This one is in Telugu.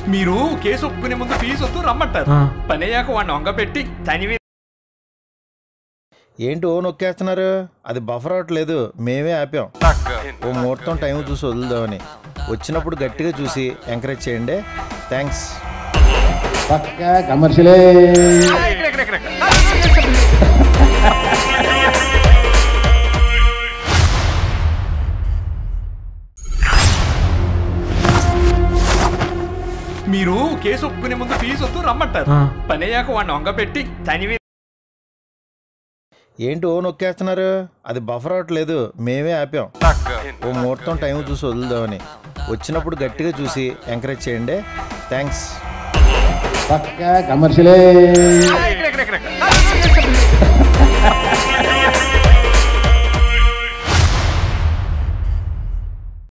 మీరు కేసు ఒప్పుకునే ముందు ఫీజు వద్దు రమ్మంటారు. పని అయ్యాక వాడిని వంగపెట్టి తనివి. ఏంటి ఓ నొక్కేస్తున్నారు? అది బఫర్ అవట్లేదు, మేమే ఆపాం. ఓ ముహూర్తం టైం చూసి వదులుదామని. వచ్చినప్పుడు గట్టిగా చూసి ఎంకరేజ్ చేయండి. థ్యాంక్స్. కమర్షియలే. మీరు కేసు ఒప్పుకునే ముందు ఫీజు వద్దు రమ్మంటారు. పని అయ్యాక వాడిని వంగపెట్టి తనివి. ఏంటి ఓ నొక్కేస్తున్నారు? అది బఫర్ అవట్లేదు, మేమే ఆపాం. ఓ ముహూర్తం టైం చూసి వదులుదామని. వచ్చినప్పుడు గట్టిగా చూసి ఎంకరేజ్ చేయండి. థ్యాంక్స్. కమర్షియలే.